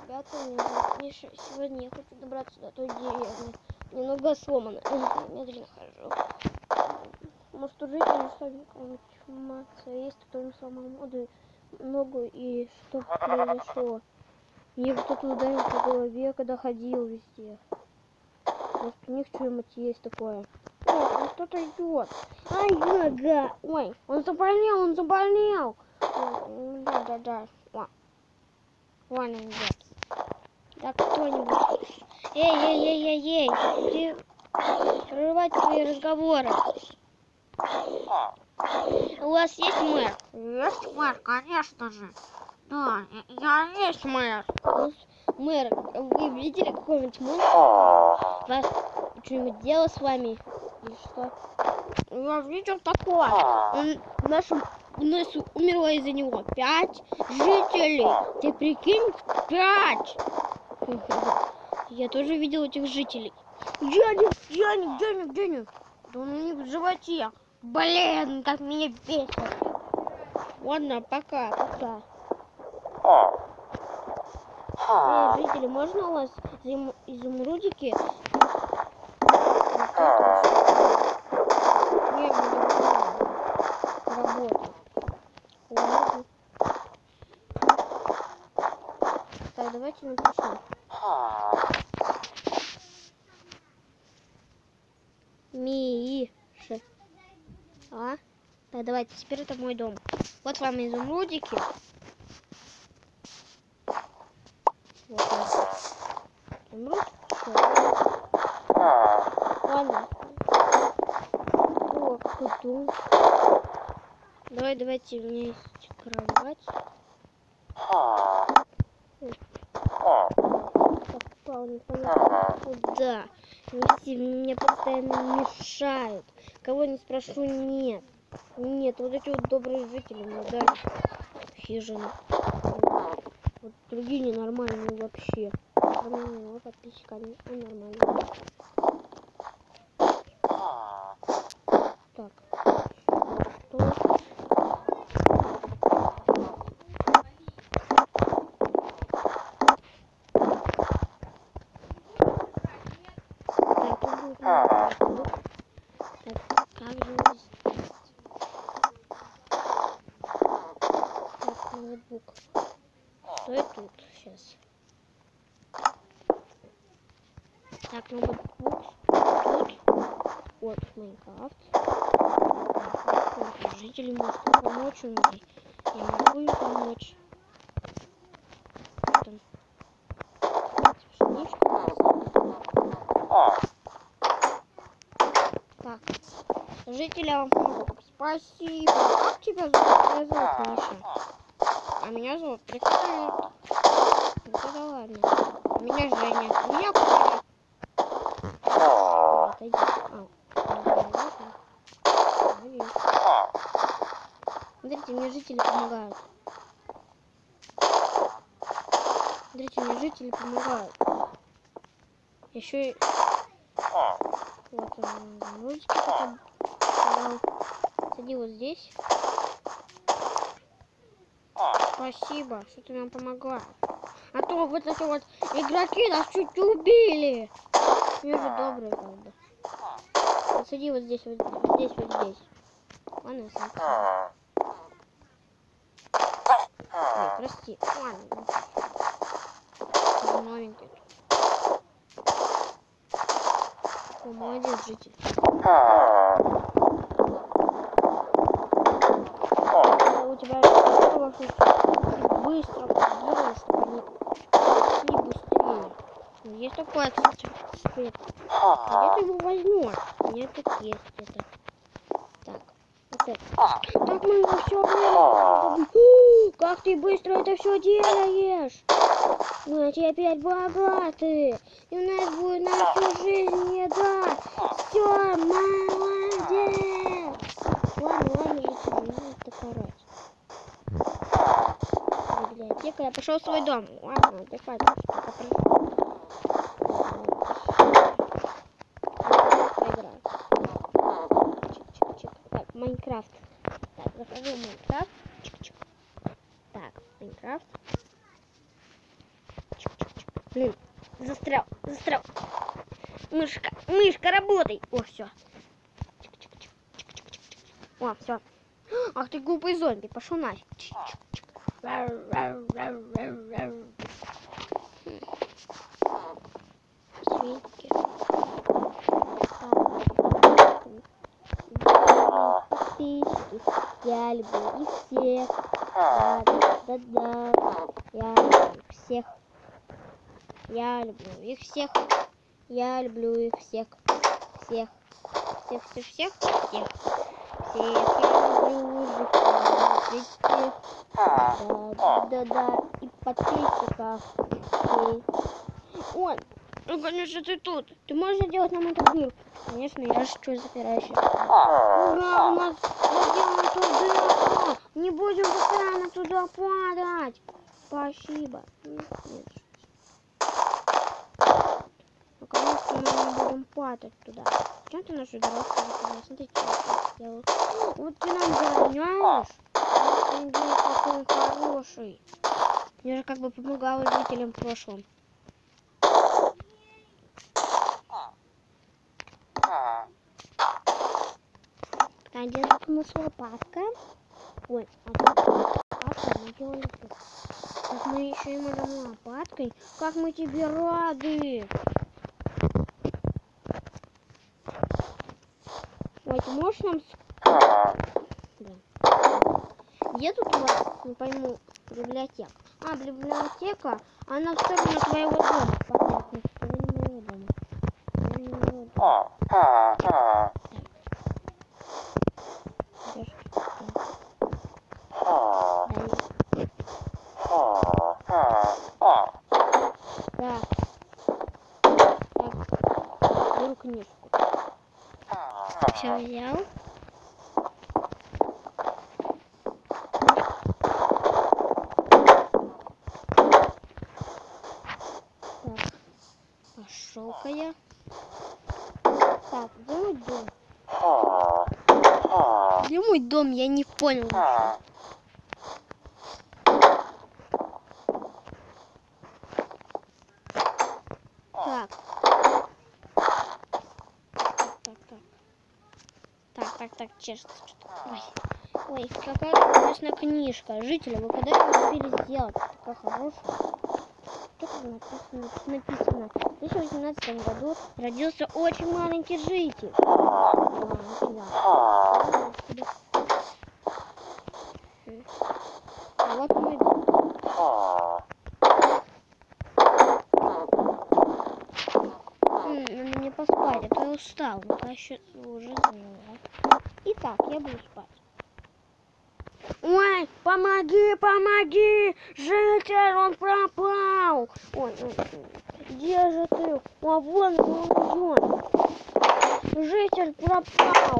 ребята, сегодня я хочу добраться до той деревни. Немного сломано. Я медленно хожу. Может, у жителей что-нибудь информация есть, кто им сломал ногу и что произошло. Мне кто-то ударил по голове, когда ходил везде. Может, у них что-нибудь есть такое. О, кто-то идет. Ай, нога. Ой, он заболел. Да. Вон он идет. Да кто-нибудь. Эй, ты прерывайте свои разговоры. У вас есть мэр? Есть мэр, конечно же. Да, я есть мэр. Мэр, вы видели какого-нибудь монстра? Вас что-нибудь дело с вами? Или что? Я видел такое. У нас умерло из-за него 5 жителей. Ты прикинь, 5. Я тоже видел этих жителей. Где они? Да он у них в животе. Блин, как меня бесит. Ладно, пока. Эй, жители, можно у вас изумрудики? Не работает. Ладно. Так, давайте напишем. Миша. Так, давайте, теперь это мой дом. Вот вам изумрудики. Вот изумруд. Ладно. О, какой дом. Давайте, у меня есть кровать. Попал, непонятно куда. Мне постоянно мешают. Кого не спрошу, нет. Нет, вот эти вот добрые жители мне дали хижину. Вот другие ненормальные вообще. Кроме него подписчика, он нормальный. Так. Что? Ноутбук. Что это тут сейчас? Так, ноутбук. Тут. Вот Майнкрафт. Жители могут помочь мне. Я могу им помочь. Там. Так. Жители, я вам помогу. Спасибо. Как тебя зовут? Меня зовут Миша. А меня зовут Прикольно. Ну да ладно. А меня Женя. А меня Коля. Смотрите, мне жители помогают. Еще и... Вот он, ручки потом. Сиди вот здесь. Спасибо, что ты нам помогла. А то вот эти вот игроки нас чуть убили. Они же добрые, как бы. Вот сиди вот здесь, вот здесь. Ладно, я сам посажу. Ой, прости. Ладно. Новенький. О, молодец, житель. У тебя быстро делаешь, чтобы они быстрее. Есть такое, кстати, цвет. Где ты его возьмешь? Нет, так есть это. Так, вот это. Так мы его все. Как ты быстро это все делаешь? Мы теперь богаты. И у нас будет на всю жизнь еда. Все, молодец. Ладно, жители, не надо так орать. Библиотека, я пошел в свой дом. Ладно, отдыхать. Так, Майнкрафт. Так, захожу в Майнкрафт. Так, Майнкрафт. Блин, застрял. Мышка, работай. О, все. О, все. Ах ты глупый зомби, пошел нафиг. Свинки. Подписчики. Я люблю их всех. Да. Я люблю их всех. Я люблю их всех. Я люблю их всех. Всех я люблю жить. Да. И подписчиков. Ой, ну конечно ты тут. Ты можешь делать нам интервью? Конечно, я же что запираю сейчас. Ура, у нас заделано туда. Не будем постоянно туда падать. Спасибо. Нет. Наконец-то мы не будем падать туда. Зачем ты нашу дорожку заказал? Смотри, что я сделал. Вот ты нам гоняешь. Ты был такой хороший. Я же как бы помогала жителям в прошлом. Где наша лопатка? Ой, лопатка, мы делали тут. Как мы еще и можем лопаткой. Как мы тебе рады! Ой, ты можешь нам... Блин. Где тут у вас, не пойму, библиотека? А, библиотека, она в сторону твоего дома. Понятно, в сторону моего дома. Да. Так, беру книжку. Все взял. Так, пошел-ка я. Так, где мой дом? Где мой дом? Я не понял. Так, честно. Ой, какая интересная книжка. Жители, вы когда это успели сделать? Такая хорошая. Что тут написано? В 2018 году родился очень маленький житель. А вот мой дом. Надо мне поспать, а то я устал. Я еще уже заняла. Итак, я буду спать. Ой, помоги! Житель, он пропал! Ой, где же ты? А вон он идет. Житель пропал!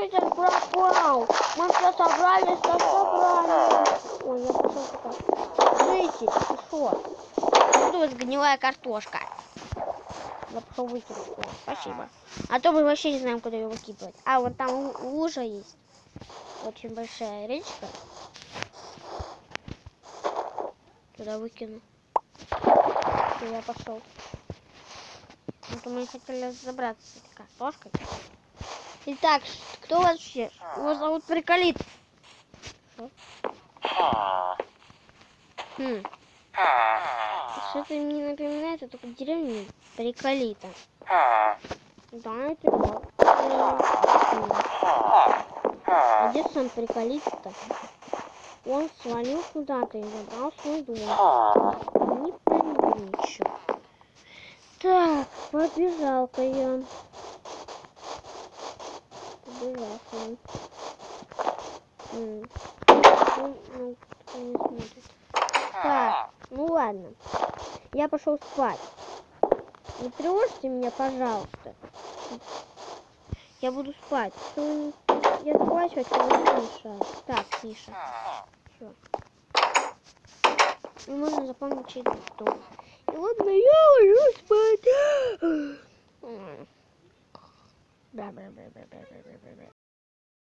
Мы все собрались. Ой, я пошел туда. Житель, ты что? Тут у вас гнилая картошка. Я пошел выкинуть. Спасибо. А то мы вообще не знаем, куда ее выкидывать. А, вот там лужа есть. Очень большая речка. Туда выкину. Все, я пошел. Вот мы хотели разобраться с этой картошкой. Итак, кто вообще? Его зовут Приколит. Что-то мне напоминает, это только деревню Приколита. Да, это вот. А где сам Приколит-то? Он свалил куда-то и забрал свой дом. Не пойму ничего. Так, побежал-ка я. Ну, кто не смотрит. Так, ну ладно. Я пошел спать. Не тревожьте меня, пожалуйста. Я буду спать. Я спать хочу, не мешаю. Так, Миша. Все. И можно запомнить чей дом. И ладно, я ложусь спать.